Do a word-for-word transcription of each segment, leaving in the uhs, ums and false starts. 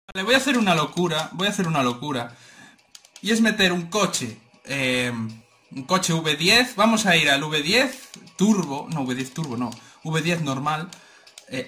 Vale, voy a hacer una locura, voy a hacer una locura. Y es meter un coche, eh, un coche V diez, vamos a ir al V diez Turbo, no, V diez Turbo, no, V diez normal. Eh,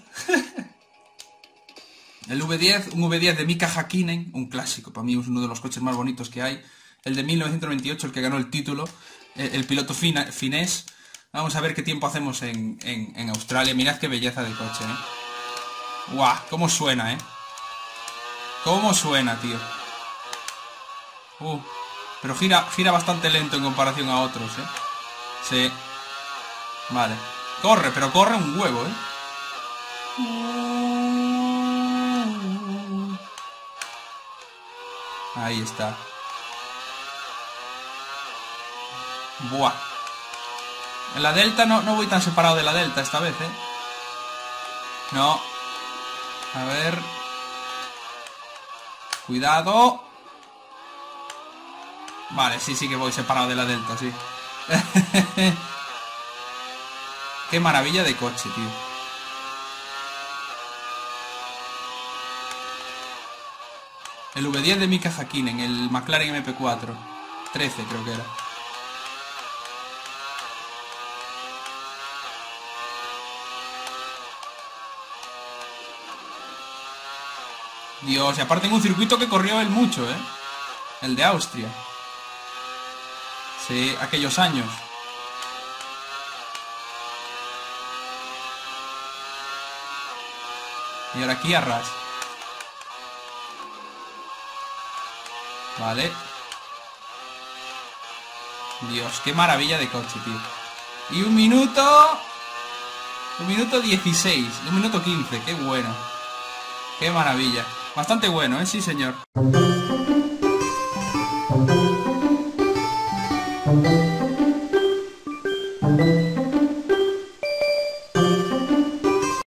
el V diez, un V diez de Mika Häkkinen, un clásico, para mí es uno de los coches más bonitos que hay. El de mil novecientos noventa y ocho, el que ganó el título, el, el piloto fina, finés. Vamos a ver qué tiempo hacemos en, en, en Australia. Mirad qué belleza de coche, ¿eh? ¡Guau! ¿Cómo suena, eh? ¿Cómo suena, tío? Uh, pero gira, gira bastante lento en comparación a otros, ¿eh? Sí. Vale. Corre, pero corre un huevo, ¿eh? Ahí está. Buah. En la Delta no, no voy tan separado de la Delta esta vez, ¿eh? No. A ver. Cuidado. Vale, sí, sí que voy separado de la Delta, sí. Qué maravilla de coche, tío. El V diez de Mika Häkkinen, el McLaren M P cuatro. trece creo que era. Dios, y aparte en un circuito que corrió él mucho, ¿eh? El de Austria. Sí, aquellos años. Y ahora aquí a ras. Vale. Dios, qué maravilla de coche, tío. Y un minuto... Un minuto dieciséis. Un minuto quince, qué bueno. Qué maravilla. Bastante bueno, ¿eh? Sí, señor.